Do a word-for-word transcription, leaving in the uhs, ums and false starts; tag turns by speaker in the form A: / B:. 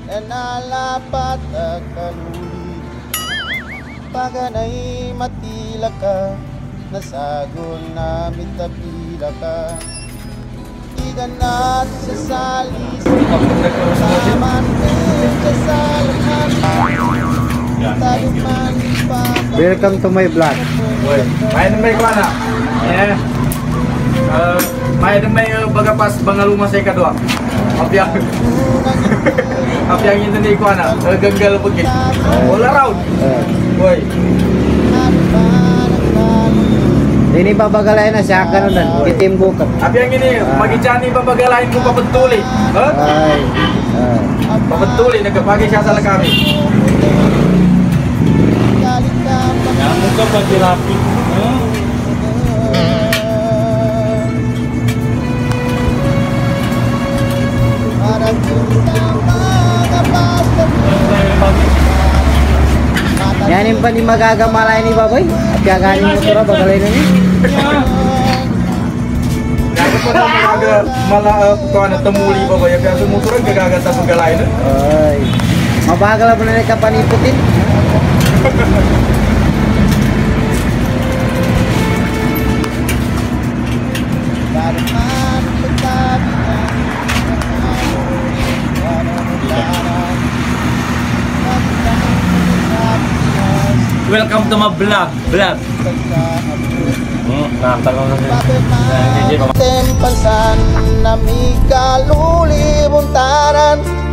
A: na nalapat at kaluli. Paganay matila ka, nasagon na mitapila ka. Iganat sa salis, naman din sa salaman. Taluman pa.
B: Welcome to my vlog.
C: Main may ko na. Yeah. Uh, main may bagapas bangaluma sa ikadua. Apyang. Apyang ini ko na. Ganggal begit. All around. Boy.
B: Ini babagalain na siya kanon dan titimbo ka.
C: Apyang ini magicani babagalain ko papentuli. Ha?
B: Ay.
C: Papentuli nagpagi siya sa kami.
D: Nyamuk ka pati rapi.
B: Yan yung pa ni magagamala ini baboy. At kagaling mo tura bagalay na ni.
C: Dapat ko na mga mala ko na temuli ba ba ya kaya sumuturang gagagat sa bagalay na.
B: Ay. Mabagal pa na kapaniputin.
D: Welcome to my vlog. Vlog. Hmm, nakatagaw na siya.
A: Tempansan na may kaluli buntaran.